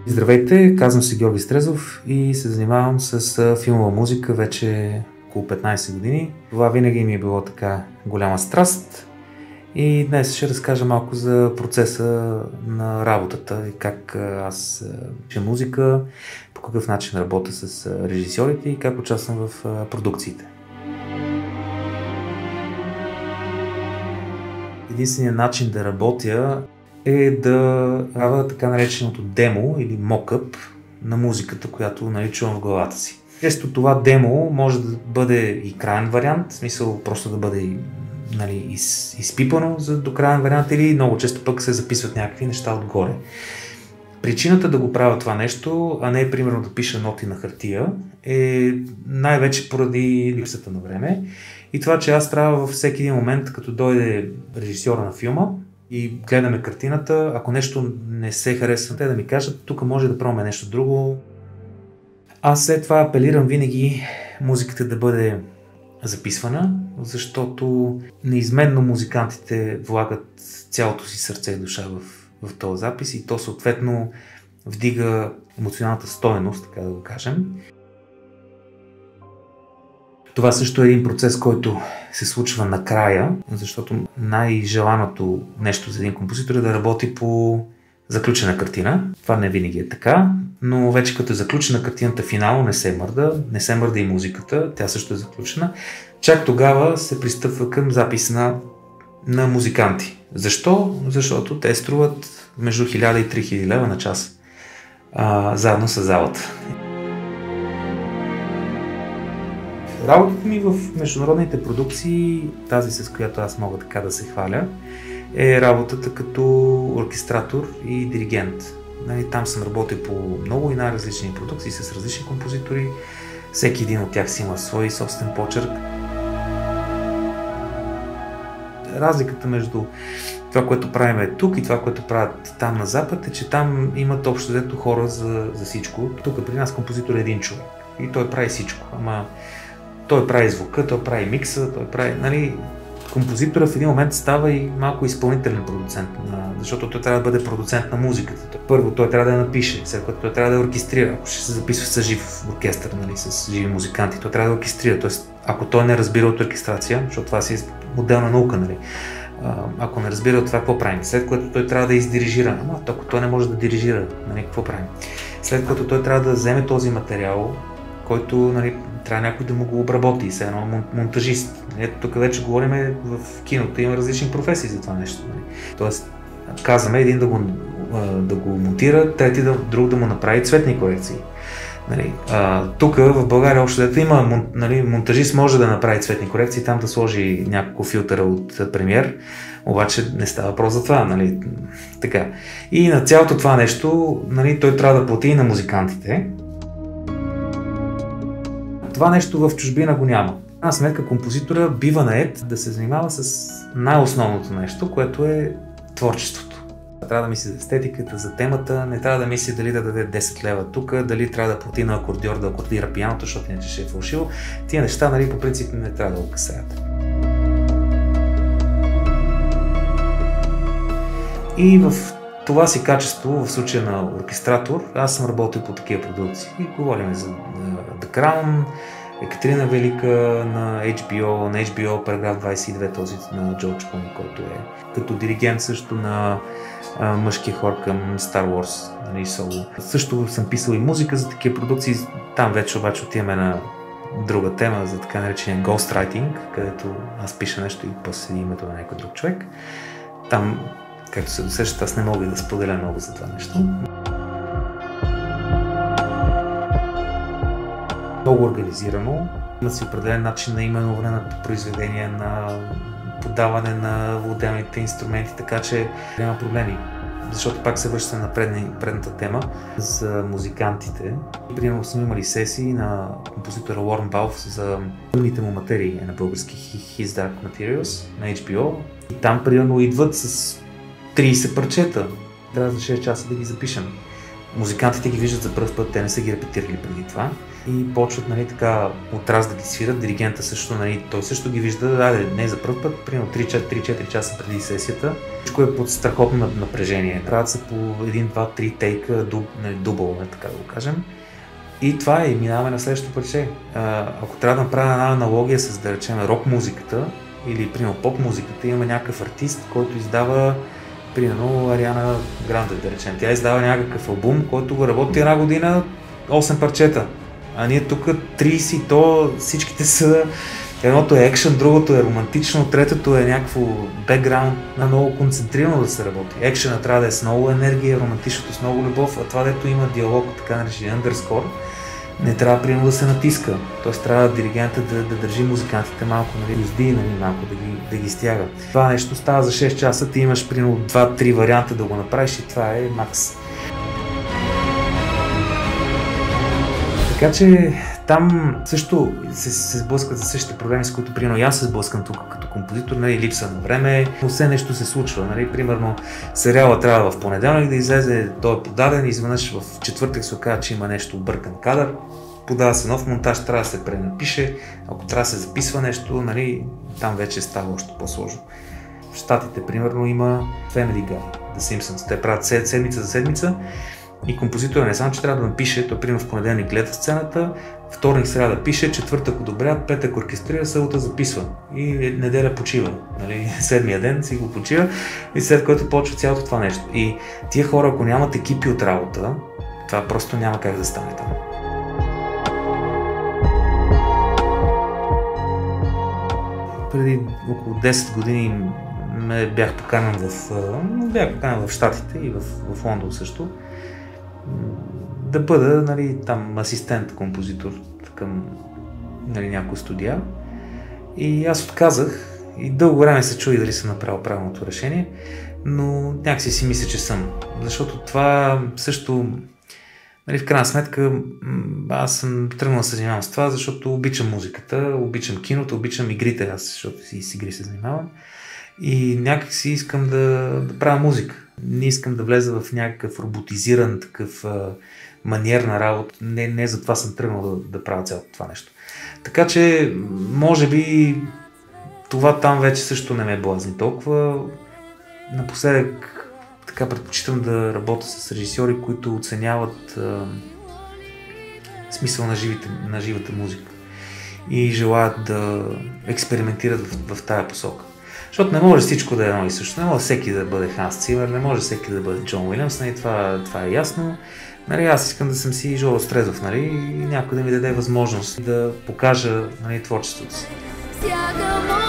Здравейте, казвам се Георги Стрезов и се занимавам с филмова музика вече около 15 години. Това винаги ми е било така голяма страст и днес ще разкажа малко за процеса на работата и как аз пиша музика, по какъв начин работя с режисьорите и как участвам в продукциите. Единственият начин да работя е да правя така нареченото демо или мокъп на музиката, която чувам в главата си. Често това демо може да бъде и краен вариант, в смисъл просто да бъде изпипано до краен вариант, или много често пък се записват някакви неща отгоре. Причината да го правя това нещо, а не примерно да пиша ноти на хартия, е най-вече поради липсата на време и това, че аз трябва във всеки един момент, като дойде режисьора на филма и гледаме картината, ако нещо не се харесва, те да ми кажат, тук може да пробваме нещо друго. Аз след това апелирам винаги музиката да бъде записвана, защото неизменно музикантите влагат цялото си сърце и душа в този запис и то съответно вдига емоционалната стойност, така да го кажем. Това също е един процес, който се случва накрая, защото най-желаното нещо за един композитор е да работи по заключена картина. Това не винаги е така, но вече като е заключена картината финално не се мърда и музиката, тя също е заключена. Чак тогава се пристъпва към запис на музиканти. Защо? Защото те струват между 1000 и 3000 лева на час, заедно с залата. Работата ми в международните продукции, тази с която аз мога така да се хваля, е работата като оркестратор и диригент. Там съм работил по много и най-различни продукции с различни композитори. Всеки един от тях си има свой собствен почерк. Разликата между това, което правим тук и това, което правят там на Запад, е, че там имат общо взето хора за всичко. Тук при нас композитор е един човек и той прави всичко. Ама той прави звука, той прави микса, той прави... Композитора в един момент става и малко изпълнителен продуцент, защото той трябва да бъде продуцент на музиката. Първо той трябва да я напише, след което той трябва да я оркестрира, ако ще се записва с жив оркестър, с живи музиканти, той трябва да оркестрира. Тоест, ако той не разбира от оркестрация, защото това си е моделна наука, ако не разбира от това, какво правим? След което той трябва да издирижира. Ако той не може да дирижира, какво правим? След което той трябва да вземе този материал, който трябва някой да му го обработи, все едно монтажист. Ето тук вече говорим в киното, има различни професии за това нещо. Тоест, казваме един да го монтира, друг да му направи цветни корекции. Тук в България общо дето има монтажист може да направи цветни корекции, там да сложи няколко филтъра от премиер, обаче не става въпрос за това. Така. И на цялото това нещо той трябва да плати и на музикантите. Това нещо в чужбина го няма. В една сметка композитора бива нает да се занимава с най-основното нещо, което е творчеството. Трябва да мисли за естетиката, за темата, не трябва да мисли дали да даде 10 лева тук, дали трябва да плати на акордьор да акордира пианото, защото иначе ще е фалшиво. Тия неща, по принцип, не трябва да го касаят. И в това си качество, в случая на оркестратор, аз съм работил по такива продукции. Говорим за The Crown, Екатерина Велика на HBO, Параграф 22, този на Джордж Клуни, който е като диригент също на мъжкия хор към Star Wars, соло. Също съм писал и музика за такива продукции, там вече обаче отиваме на друга тема, за така наречения ghostwriting, където аз пиша нещо и после седи името на някой друг човек. Там, както се досещат, аз не мога да споделя много за това нещо. Много организирано. Има си определен начин на именуване на произведения, на подаване на отделните инструменти, така че няма проблеми. Защото пак се връща на предната тема за музикантите. Примерно сме имали сесии на композитора Лорн Балф за пълните му материи на български His Dark Materials на HBO. И там примерно идват с 30 парчета. Трябва за 6 часа да ги запишем. Музикантите ги виждат за пръв път, те не са ги репетирали преди това. и почват, нали, така от раз да ги свират. Диригента също, нали, той също ги вижда, не за първ път, примерно 3-4 часа преди сесията. Всичко е под страхотно напрежение. Правят се по 1, 2, 3 тейка, дубъл, така да го кажем. И това е, минаваме на следващото парче. Ако трябва да направя една аналогия с, да речем, рок музиката или, примерно, поп музиката, има някакъв артист, който издава, примерно, Ариана Гранде, да речем. Тя издава някакъв албум, който го работи една година, 8 парчета. А ние тук 30, то всичките са... Едното е екшън, другото е романтично, третото е някакво бекграунд, много концентрирано да се работи. Екшънът трябва да е с много енергия, романтичното с много любов, а това, дето има диалог, така наречен underscore, не трябва примерно да се натиска. Тоест трябва диригента да държи музикантите малко, нали, узди, нали, малко да ги стяга. Това нещо става за 6 часа, ти имаш примерно 2-3 варианта да го направиш и това е макс. Така че там също се сблъскват за същите проблеми, с които примерно аз се сблъскам тук като композитор, нали, липса на време, все нещо се случва. Нали, примерно сериала трябва в понеделник да излезе, той е подаден, изведнъж в четвъртък се оказа, че има нещо объркан кадър, подава се нов монтаж, трябва да се пренапише, ако трябва да се записва нещо, нали, там вече става още по-сложно. В Щатите, примерно, има Family Guy, The Simpsons, те правят седмица за седмица. И композитора не само, че трябва да напише, той примерно в понеделник гледа сцената, вторник трябва да пише, четвъртък одобрява, петък оркестрира, събота записва и неделя почива. Нали? Седмия ден си го почива и след което почва цялото това нещо. И тия хора, ако нямат екипи от работа, това просто няма как да стане там. Преди около 10 години бях поканен в Щатите и в Лондон също, да бъда, нали, там асистент-композитор към, нали, някои студия. И аз отказах и дълго време се чуди дали съм направил правилното решение, но някакси си мисля, че съм. Защото това също, нали, в крайна сметка, аз съм тръгнал да се занимавам с това, защото обичам музиката, обичам киното, обичам игрите, аз защото с игри се занимавам. И някак си искам да правя музика. Не искам да влеза в някакъв роботизиран такъв маниер на работа. Не за това съм тръгнал да правя цялото това нещо. Така че, може би, това там вече също не ме блазни толкова. Напоследък така предпочитам да работя с режисьори, които оценяват смисъл на живата музика и желаят да експериментират в тая посока. Защото не може всичко да е едно и също. Не може всеки да бъде Ханс Цимер, не може всеки да бъде Джон Уилямс, нали, това е ясно. Нали, аз искам да съм си Жоро Стрезов, нали, и някой да ми даде възможност да покажа, нали, творчеството си.